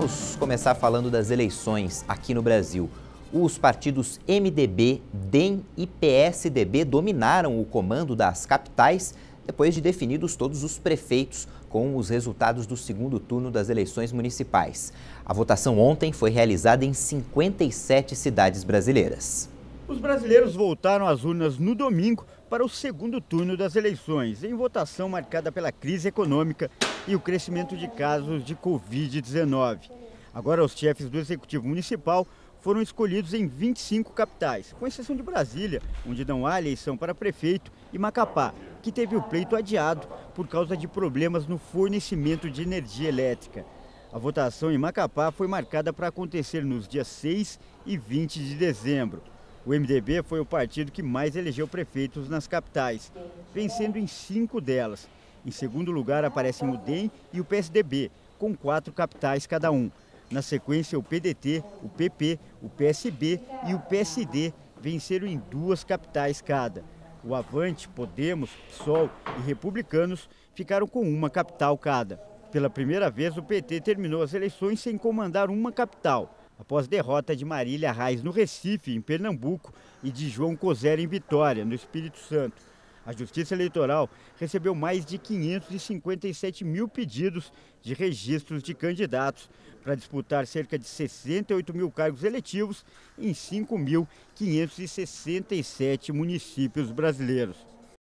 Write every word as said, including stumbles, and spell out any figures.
Vamos começar falando das eleições aqui no Brasil. Os partidos M D B, D E M e P S D B dominaram o comando das capitais depois de definidos todos os prefeitos com os resultados do segundo turno das eleições municipais. A votação ontem foi realizada em cinquenta e sete cidades brasileiras. Os brasileiros voltaram às urnas no domingo para o segundo turno das eleições, em votação marcada pela crise econômica e o crescimento de casos de covid dezenove. Agora, os chefes do Executivo Municipal foram escolhidos em vinte e cinco capitais, com exceção de Brasília, onde não há eleição para prefeito, e Macapá, que teve o pleito adiado por causa de problemas no fornecimento de energia elétrica. A votação em Macapá foi marcada para acontecer nos dias seis e vinte de dezembro. O M D B foi o partido que mais elegeu prefeitos nas capitais, vencendo em cinco delas. Em segundo lugar aparecem o D E M e o P S D B, com quatro capitais cada um. Na sequência, o P D T, o P P, o P S B e o P S D venceram em duas capitais cada. O Avante, Podemos, PSOL e Republicanos ficaram com uma capital cada. Pela primeira vez, o P T terminou as eleições sem comandar uma capital, após derrota de Marília Reis no Recife, em Pernambuco, e de João Cosera em Vitória, no Espírito Santo. A Justiça Eleitoral recebeu mais de quinhentos e cinquenta e sete mil pedidos de registros de candidatos para disputar cerca de sessenta e oito mil cargos eletivos em cinco mil quinhentos e sessenta e sete municípios brasileiros.